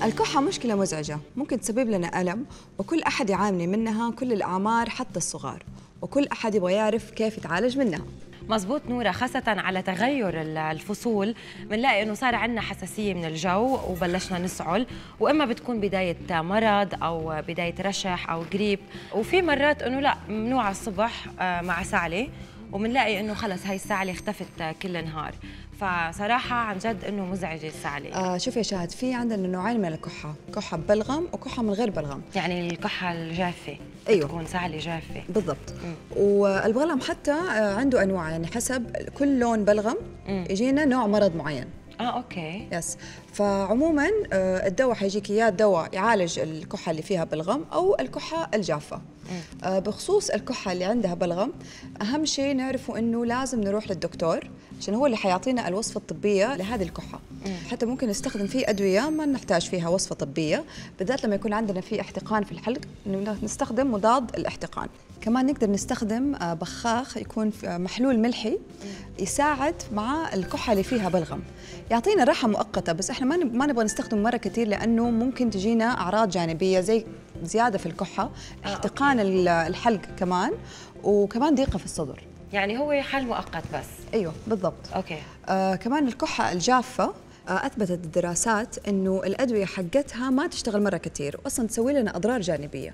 الكحة مشكلة مزعجة ممكن تسبب لنا ألم، وكل أحد يعاني منها، كل الأعمار حتى الصغار، وكل أحد يبغى يعرف كيف يتعالج منها. مزبوط نورة، خاصة على تغير الفصول بنلاقي انه صار عندنا حساسية من الجو وبلشنا نسعل، واما بتكون بداية مرض او بداية رشح او جريب، وفي مرات انه لا ممنوع الصبح مع سعلة، وبنلاقي انه خلص هاي السعلة اختفت كل نهار. فصراحة عن جد انه مزعجة السعلة. شوف يا شاهد، في عندنا نوعين من الكحة، كحة ببلغم وكحة من غير بلغم. يعني الكحة الجافة. أيوه تكون سعلة جافة بالضبط. والبلغم حتى عنده أنواع، يعني حسب كل لون بلغم يجينا نوع مرض معين. اوكي. يس. فعموما الدواء حيجيك اياه دواء يعالج الكحه اللي فيها بلغم او الكحه الجافه. بخصوص الكحه اللي عندها بلغم، اهم شيء نعرفه انه لازم نروح للدكتور عشان هو اللي حيعطينا الوصفه الطبيه لهذه الكحه. حتى ممكن نستخدم فيه ادويه ما نحتاج فيها وصفه طبيه، بالذات لما يكون عندنا في احتقان في الحلق نستخدم مضاد الاحتقان. كمان نقدر نستخدم بخاخ يكون محلول ملحي يساعد مع الكحه اللي فيها بلغم، يعطينا راحه مؤقته، بس احنا ما نبغى نستخدم مره كثير لانه ممكن تجينا اعراض جانبيه زي زياده في الكحه، احتقان الحلق كمان، وكمان ضيقه في الصدر. يعني هو حل مؤقت بس. ايوه بالضبط. اوكي. كمان الكحه الجافه اثبتت الدراسات انه الادويه حقتها ما تشتغل مره كثير، واصلا تسوي لنا اضرار جانبيه.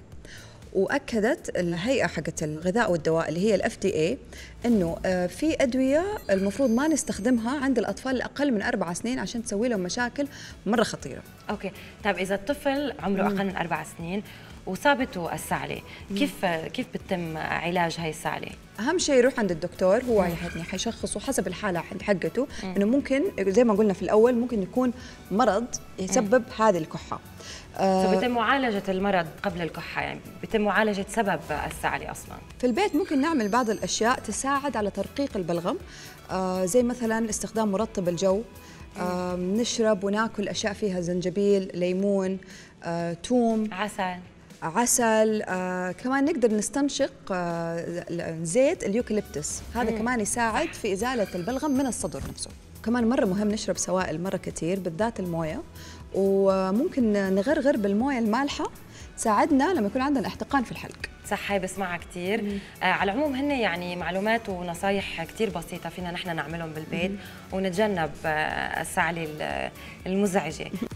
واكدت الهيئه حقت الغذاء والدواء اللي هي الFDA انه في ادويه المفروض ما نستخدمها عند الاطفال الاقل من 4 سنين عشان تسوي لهم مشاكل مره خطيره. اوكي، طيب اذا الطفل عمره اقل من 4 سنين وصابته السعلة، كيف بتتم علاج هاي السعلة؟ اهم شيء يروح عند الدكتور، هو يعني حيشخصه حسب الحاله حقته، انه ممكن زي ما قلنا في الاول ممكن يكون مرض يسبب هذه الكحه. فبيتم معالجة المرض قبل الكحة، يعني بيتم معالجة سبب السعلة أصلاً. في البيت ممكن نعمل بعض الأشياء تساعد على ترقيق البلغم، زي مثلاً استخدام مرطب الجو، نشرب وناكل أشياء فيها زنجبيل، ليمون، توم، عسل. كمان نقدر نستنشق زيت اليوكاليبتوس، هذا كمان يساعد في إزالة البلغم من الصدر نفسه. كمان مرة مهم نشرب سوائل مرة كثير، بالذات الموية، وممكن نغرغر بالموية المالحة تساعدنا لما يكون عندنا احتقان في الحلق. صح، هاي بسمعها كثير. على العموم هن يعني معلومات ونصايح كثير بسيطة فينا نحن نعملهم بالبيت ونتجنب السعلة المزعجة.